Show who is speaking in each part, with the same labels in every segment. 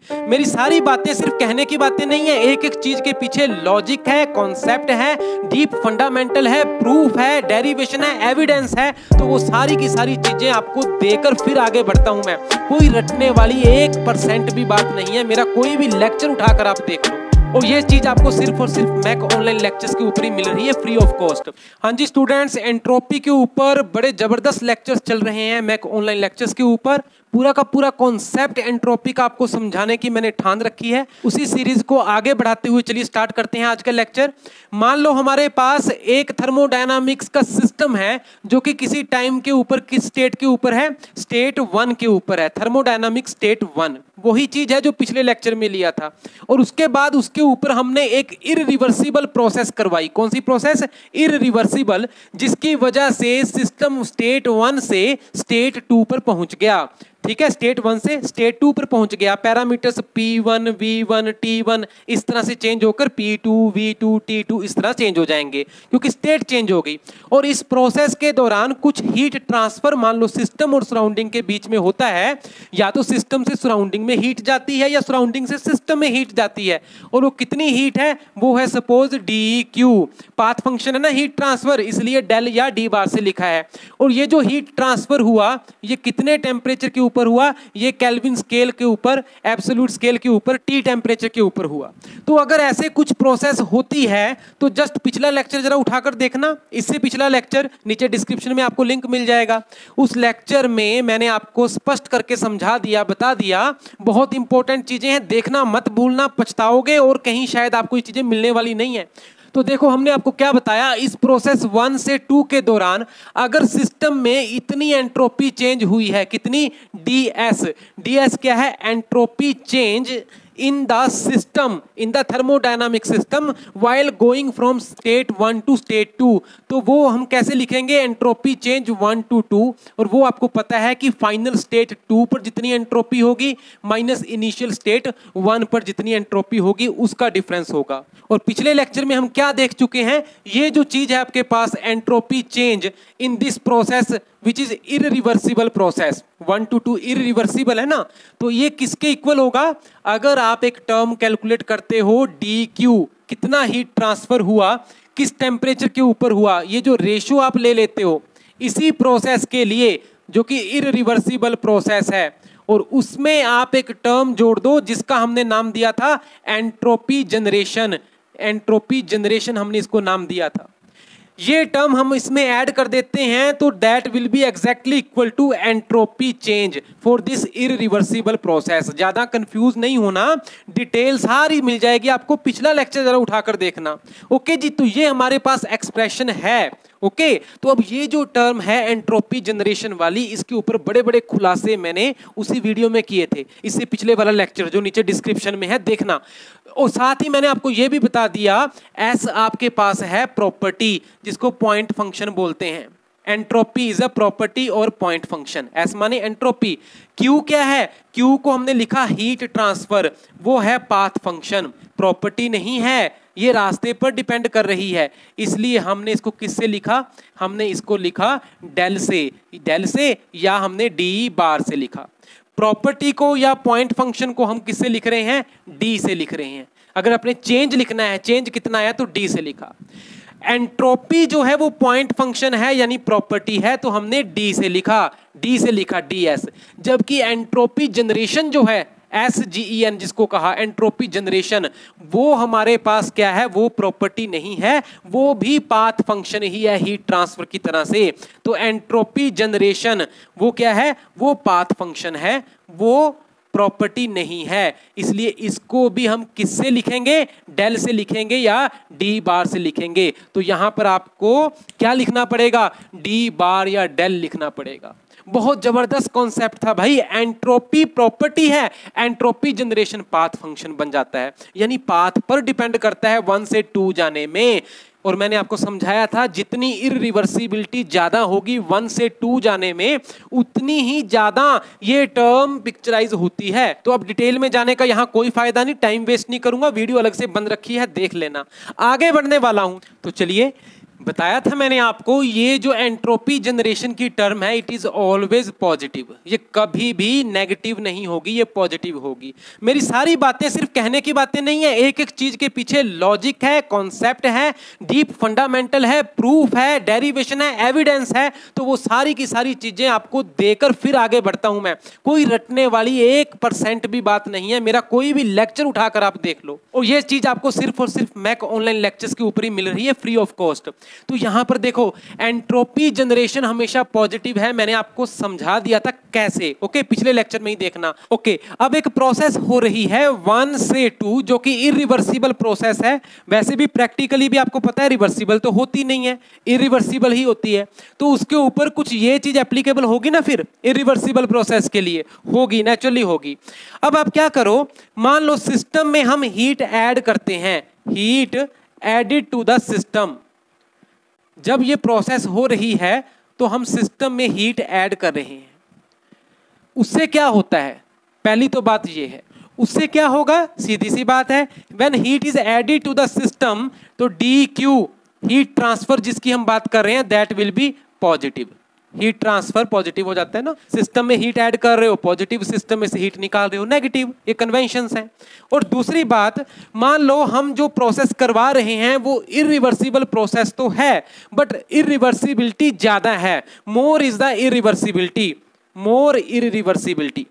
Speaker 1: मेरी सारी बातें सिर्फ कहने की बातें नहीं है, एक एक चीज के पीछे लॉजिक है, कॉन्सेप्ट है, डीप फंडामेंटल है, प्रूफ है, डेरिवेशन है, एविडेंस है। तो वो सारी की सारी चीजें आपको देकर फिर आगे बढ़ता हूं मैं। कोई रटने वाली 1% भी बात नहीं है। मेरा कोई भी लेक्चर उठाकर आप देख लो, और ये चीज आपको सिर्फ और सिर्फ मैक ऑनलाइन लेक्चर्स के ऊपर ही मिल रही है, फ्री ऑफ कॉस्ट। हाँ जी स्टूडेंट्स, एंट्रोपी के ऊपर बड़े जबरदस्त लेक्चर्स चल रहे हैं मैक ऑनलाइन लेक्चर्स के ऊपर। पूरा का पूरा कॉन्सेप्ट एंट्रोपी का आपको समझाने की मैंने ठान रखी है। उसी सीरीज को आगे बढ़ाते हुए चलिए स्टार्ट करते हैं आज का लेक्चर। मान लो हमारे पास एक थर्मोडायनामिक्स का सिस्टम है जो कि किसी टाइम के ऊपर, किस स्टेट के ऊपर है, स्टेट 1 के ऊपर है, थर्मोडायनामिक स्टेट 1। वही चीज है जो पिछले लेक्चर में लिया था। और उसके बाद उसके ऊपर हमने एक इररिवर्सिबल प्रोसेस करवाई। कौन सी प्रोसेस? इररिवर्सिबल, जिसकी वजह से सिस्टम स्टेट 1 से स्टेट 2 पर पहुंच गया। ठीक है, स्टेट 1 से स्टेट 2 पर पहुंच गया। पैरामीटर्स P1, V1, T1 इस तरह से चेंज होकर P2, V2, T2 इस तरह चेंज हो जाएंगे, क्योंकि स्टेट चेंज हो गई। और इस प्रोसेस के दौरान कुछ हीट ट्रांसफर मान लो सिस्टम और सराउंडिंग के बीच में होता है। या तो सिस्टम से सराउंडिंग में हीट जाती है या सराउंडिंग से सिस्टम में हीट जाती है। और वो कितनी हीट है? वो है सपोज dQ। पाथ फंक्शन है ना हीट ट्रांसफर, इसलिए डेल या डी बार से लिखा है। और ये जो हीट ट्रांसफर हुआ ये कितने टेम्परेचर के ऊपर हुआ? ये केल्विन स्केल के ऊपर, एब्सोल्यूट स्केल के ऊपर, T टेम्परेचर के ऊपर हुआ। तो अगर ऐसे कुछ प्रोसेस होती है तो जस्ट पिछला लेक्चर जरा उठाकर देखना। इससे पिछला लेक्चर नीचे डिस्क्रिप्शन में आपको लिंक मिल जाएगा। उस लेक्चर में मैंने आपको स्पष्ट करके समझा दिया, बता दिया। बहुत इंपॉर्टेंट चीजें हैं, देखना मत भूलना, पछताओगे और कहीं शायद आपको ये चीजें मिलने वाली नहीं है। तो देखो हमने आपको क्या बताया, इस प्रोसेस 1 से 2 के दौरान अगर सिस्टम में इतनी एंट्रोपी चेंज हुई है, कितनी? ds। ds क्या है? Entropy change in the system, in the thermodynamic system while going from state 1 to state 2। तो वो हम कैसे लिखेंगे? Entropy change 1 to 2। और वो आपको पता है कि फाइनल स्टेट 2 पर जितनी एंट्रोपी होगी माइनस इनिशियल स्टेट 1 पर जितनी एंट्रोपी होगी उसका डिफरेंस होगा। और पिछले लेक्चर में हम क्या देख चुके हैं? ये जो चीज है आपके पास entropy change in this process which is irreversible process, 1 to 2 irreversible है ना। तो ये किसके इक्वल होगा? अगर आप एक टर्म कैलकुलेट करते हो dQ, कितना हीट ट्रांसफर हुआ, किस टेम्परेचर के ऊपर हुआ, ये जो रेशियो आप ले लेते हो इसी प्रोसेस के लिए जो कि इररिवर्सिबल प्रोसेस है, और उसमें आप एक टर्म जोड़ दो जिसका हमने नाम दिया था एंट्रोपी जनरेशन। एंट्रोपी जनरेशन हमने इसको नाम दिया था। ये टर्म हम इसमें ऐड कर देते हैं तो that will be exactly equal to entropy change for this irreversible process. ज्यादा कंफ्यूज नहीं होना, डिटेल सारी मिल जाएगी आपको। पिछला लेक्चर जरा उठाकर देखना। ओके जी, तो ये हमारे पास एक्सप्रेशन है। ओके तो अब ये जो टर्म है एंट्रोपी जनरेशन वाली, इसके ऊपर बड़े बड़े खुलासे मैंने उसी वीडियो में किए थे। इससे पिछले वाला लेक्चर जो नीचे डिस्क्रिप्शन में है देखना। और साथ ही मैंने आपको यह भी बता दिया, एस आपके पास है प्रॉपर्टी जिसको पॉइंट फंक्शन बोलते हैं। एंट्रोपी इज अ प्रॉपर्टी और पॉइंट फंक्शन। एस माने एंट्रोपी। क्यू क्या है? क्यू को हमने लिखा हीट ट्रांसफर, वो है पाथ फंक्शन, प्रॉपर्टी नहीं है, ये रास्ते पर डिपेंड कर रही है। इसलिए हमने इसको किससे लिखा? हमने इसको लिखा डेल से, डेल से, या हमने डी बार से लिखा। प्रॉपर्टी को या पॉइंट फंक्शन को हम किससे लिख रहे हैं? डी से लिख रहे हैं। अगर अपने चेंज लिखना है, चेंज कितना है, तो डी से लिखा। एंट्रोपी जो है वो पॉइंट फंक्शन है यानी प्रॉपर्टी है, तो हमने डी से लिखा, डी से लिखा ds। जबकि एंट्रोपी जनरेशन जो है SGEN जिसको कहा एंट्रोपी जनरेशन, वो हमारे पास क्या है? वो प्रॉपर्टी नहीं है, वो भी पाथ फंक्शन ही है हीट ट्रांसफर की तरह से। तो एंट्रोपी जनरेशन वो क्या है? वो पाथ फंक्शन है, वो प्रॉपर्टी नहीं है। इसलिए इसको भी हम किससे लिखेंगे? डेल से लिखेंगे या डी बार से लिखेंगे। तो यहां पर आपको क्या लिखना पड़ेगा? डी बार या डेल लिखना पड़ेगा। बहुत जबरदस्त कॉन्सेप्ट था भाई। एंट्रोपी प्रॉपर्टी है, एंट्रोपी जनरेशन पाथ फंक्शन बन जाता है, यानी पाथ पर डिपेंड करता है 1 से 2 जाने में। और मैंने आपको समझाया था जितनी इररिवर्सिबिलिटी ज्यादा होगी 1 से 2 जाने में, उतनी ही ज्यादा ये टर्म पिक्चराइज होती है। तो अब डिटेल में जाने का यहां कोई फायदा नहीं, टाइम वेस्ट नहीं करूंगा, वीडियो अलग से बंद रखी है, देख लेना। आगे बढ़ने वाला हूं, तो चलिए बताया था मैंने आपको, ये जो एंट्रोपी जनरेशन की टर्म है इट इज ऑलवेज पॉजिटिव, ये कभी भी नेगेटिव नहीं होगी, ये पॉजिटिव होगी। मेरी सारी बातें सिर्फ कहने की बातें नहीं है, एक एक चीज के पीछे लॉजिक है, कॉन्सेप्ट है, डीप फंडामेंटल है, प्रूफ है, डेरिवेशन है, एविडेंस है। तो वो सारी की सारी चीजें आपको देकर फिर आगे बढ़ता हूं मैं। कोई रटने वाली 1% भी बात नहीं है, मेरा कोई भी लेक्चर उठाकर आप देख लो, और ये चीज आपको सिर्फ और सिर्फ मैक ऑनलाइन लेक्चर्स के ऊपर ही मिल रही है फ्री ऑफ कॉस्ट। तो यहां पर देखो एंट्रोपी जनरेशन हमेशा पॉजिटिव है, मैंने आपको समझा दिया था कैसे। ओके, पिछले लेक्चर में ही देखना। ओके, अब एक प्रोसेस हो रही है 1 से 2 जो कि इरिवर्सिबल प्रोसेस है। वैसे भी प्रैक्टिकली भी आपको पता है रिवर्सिबल तो होती नहीं है, इरिवर्सिबल ही होती है। तो उसके ऊपर कुछ ये चीज एप्लीकेबल होगी ना, फिर इरिवर्सिबल प्रोसेस के लिए होगी, नेचुरली होगी। अब आप क्या करो, मान लो सिस्टम में हम हीट ऐड करते हैं, heat added to the system. जब ये प्रोसेस हो रही है तो हम सिस्टम में हीट ऐड कर रहे हैं, उससे क्या होता है, पहली तो बात ये है, उससे क्या होगा, सीधी सी बात है, when heat is added to the system तो डी क्यू हीट ट्रांसफर जिसकी हम बात कर रहे हैं that will be positive. Heat transfer positive हो जाता है ना, सिस्टम में हीट ऐड कर रहे हो पॉजिटिव, सिस्टम में से हीट निकाल रहे हो नेगेटिव, ये कन्वेंशंस हैं। और दूसरी बात, मान लो हम जो प्रोसेस करवा रहे हैं वो इरिवर्सिबल प्रोसेस तो है बट इरिवर्सिबिलिटी ज्यादा है, more is the irreversibility, more irreversibility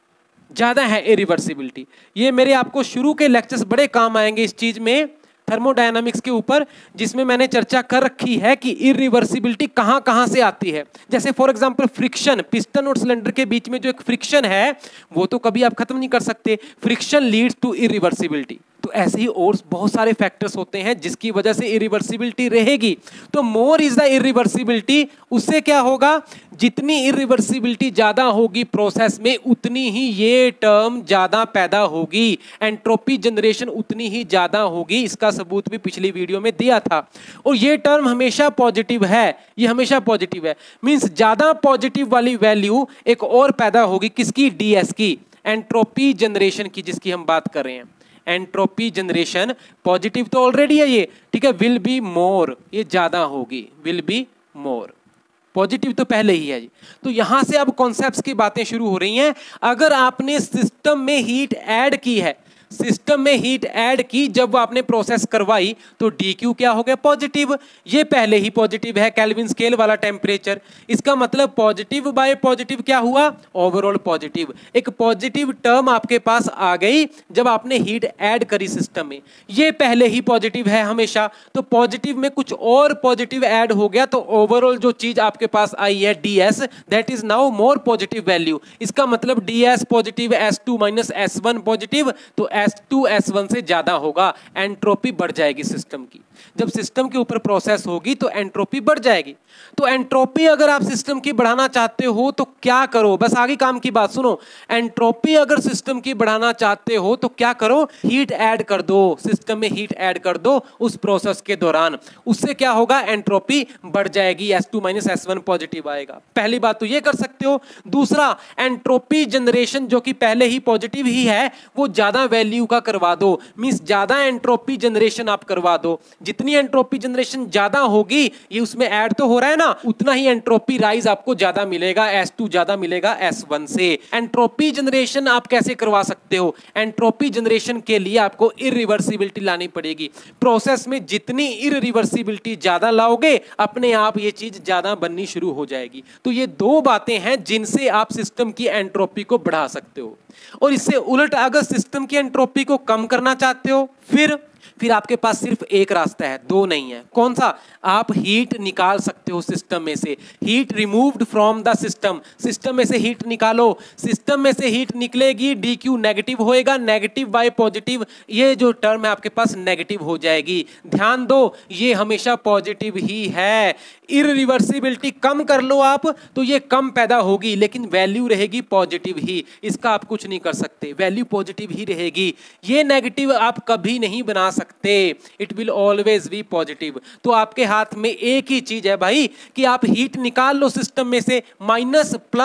Speaker 1: ज्यादा है इरिवर्सिबिलिटी। ये मेरे आपको शुरू के लेक्चर्स बड़े काम आएंगे इस चीज में, थर्मोडायनामिक्स के ऊपर, जिसमें मैंने चर्चा कर रखी है कि इरिवर्सिबिलिटी कहां कहां से आती है। जैसे फॉर एग्जांपल फ्रिक्शन, पिस्टन और सिलेंडर के बीच में जो एक फ्रिक्शन है वो तो कभी आप खत्म नहीं कर सकते, फ्रिक्शन लीड्स टू इरिवर्सिबिलिटी। तो ऐसे ही और बहुत सारे फैक्टर्स होते हैं जिसकी वजह से इरिवर्सिबिलिटी रहेगी। तो मोर इज द इरिवर्सिबिलिटी, उससे क्या होगा, जितनी इरिवर्सिबिलिटी ज्यादा होगी प्रोसेस में उतनी ही ये टर्म ज्यादा पैदा होगी, एंट्रोपी जनरेशन उतनी ही ज्यादा होगी। इसका सबूत भी पिछली वीडियो में दिया था। और ये टर्म हमेशा पॉजिटिव है, ये हमेशा पॉजिटिव है, मींस ज्यादा पॉजिटिव वाली वैल्यू एक और पैदा होगी, किसकी, डीएस की, एंट्रोपी जनरेशन की, जिसकी हम बात कर रहे हैं। एंट्रोपी जनरेशन पॉजिटिव तो ऑलरेडी है ये, ठीक है, विल बी मोर, ये ज्यादा होगी, विल बी मोर, पॉजिटिव तो पहले ही है जी। तो यहां से अब कॉन्सेप्ट्स की बातें शुरू हो रही हैं। अगर आपने सिस्टम में हीट ऐड की है, सिस्टम में हीट ऐड की, जब वो आपने प्रोसेस करवाई तो dq क्या हो गया, पॉजिटिव। ये पहले ही पॉजिटिव है, केल्विन स्केल वाला टेम्परेचर। इसका मतलब पॉजिटिव बाय पॉजिटिव क्या हुआ, ओवरऑल पॉजिटिव। एक पॉजिटिव टर्म आपके पास आ गई जब आपने हीट ऐड करी सिस्टम में, ये पहले ही पॉजिटिव है हमेशा। तो पॉजिटिव में कुछ और पॉजिटिव ऐड हो गया तो ओवरऑल जो चीज आपके पास आई है ds, that is now more positive value. इसका मतलब ds positive, s2 minus s1 positive, तो S2 S1 से ज्यादा होगा, एंट्रोपी बढ़ जाएगी सिस्टम की। जब सिस्टम के ऊपर प्रोसेस होगी तो एंट्रोपी बढ़ जाएगी। तो एंट्रोपी अगर आप सिस्टम की बढ़ाना चाहते हो तो क्या करो, बस आगे काम की बात सुनो। एंट्रोपी अगर सिस्टम की बढ़ाना चाहते हो तो क्या करो, हीट ऐड कर दो, सिस्टम में हीट ऐड कर दो उस प्रोसेस के दौरान। उससे क्या होगा, एंट्रोपी बढ़ जाएगी, S2 माइनस S1 पॉजिटिव आएगा। पहली बात तो ये कर सकते हो। दूसरा, एंट्रोपी जनरेशन जो कि पहले ही पॉजिटिव ही है वो ज्यादा वैल्यू का करवा दो, मींस ज्यादा एंट्रोपी जनरेशन आप करवा दो। जितनी एंट्रोपी जनरेशन ज्यादा होगी, ये उसमें ऐड तो हो रहा है ना, उतना ही एंट्रोपी राइज आपको ज्यादा मिलेगा, S2 ज्यादा मिलेगा S1 से। एंट्रोपी जनरेशन आप कैसे करवा सकते हो, एंट्रोपी जनरेशन के लिए आपको इरिवर्सिबिलिटी लानी पड़ेगी। प्रोसेस में जितनी इरिवर्सिबिलिटी ज्यादा लाओगे अपने आप ये चीज ज्यादा बननी शुरू हो जाएगी। तो ये दो बातें हैं जिनसे आप सिस्टम की एंट्रोपी को बढ़ा सकते हो। और इससे उलट अगर सिस्टम की एंट्रोपी को कम करना चाहते हो, फिर आपके पास सिर्फ एक रास्ता है, दो नहीं है। कौन सा, आप हीट निकाल सकते हो सिस्टम में से, heat removed from the system, system में से हीट निकालो। सिस्टम में से हीट निकलेगी, dq नेगेटिव होएगा, नेगेटिव बाय पॉजिटिव, ये जो टर्म है आपके पास नेगेटिव हो जाएगी। ध्यान दो, ये हमेशा पॉजिटिव ही है। इरिवर्सिबिलिटी कम कर लो आप तो ये कम पैदा होगी, लेकिन वैल्यू रहेगी पॉजिटिव ही, इसका आप कुछ नहीं कर सकते, वैल्यू पॉजिटिव ही रहेगी। ये नेगेटिव आप कभी नहीं बना सकते, it will always be positive. तो आपके हाथ में एक ही चीज है भाई कि आप हीट निकाल लो सिस्टम में से, minus plus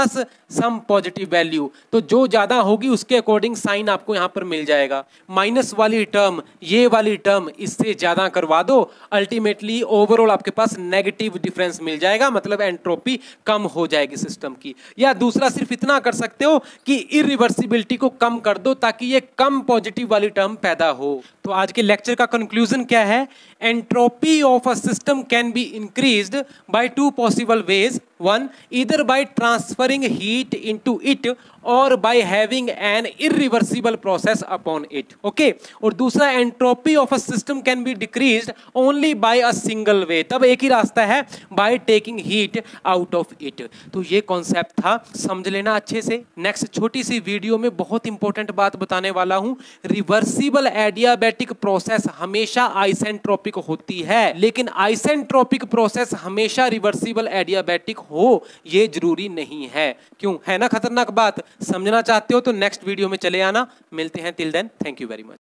Speaker 1: some positive value, तो जो ज्यादा होगी उसके अकॉर्डिंग साइन आपको यहां पर मिल जाएगा। माइनस वाली टर्म, ये वाली टर्म इससे ज्यादा करवा दो, अल्टीमेटली ओवरऑल आपके पास नेगेटिव डिफरेंस मिल जाएगा, मतलब एंट्रोपी कम हो जाएगी सिस्टम की। या दूसरा सिर्फ इतना कर सकते हो कि इरिवर्सिबिलिटी को कम कर दो ताकि ये कम पॉजिटिव वाली टर्म पैदा हो। तो आज के लेक्चर का कंक्लूजन क्या है? Entropy of a system can be increased by two possible ways. One, either by transferring heat into it or by having an irreversible process upon it. Okay? और दूसरा, entropy of a system can be decreased only by a single way. तब एक ही रास्ता है, by taking heat out of it. तो ये concept था, समझ लेना अच्छे से। नेक्स्ट छोटी सी वीडियो में बहुत इंपॉर्टेंट बात बताने वाला हूं। रिवर्सिबल एडियाबैटिक प्रोसेस हमेशा आइसेंट्रोपिक होती है, लेकिन आइसेंट्रोपिक प्रोसेस हमेशा रिवर्सिबल एडियाबैटिक हो ये जरूरी नहीं है। क्यों? है ना खतरनाक बात। समझना चाहते हो तो नेक्स्ट वीडियो में चले आना। मिलते हैं, till then thank you very much.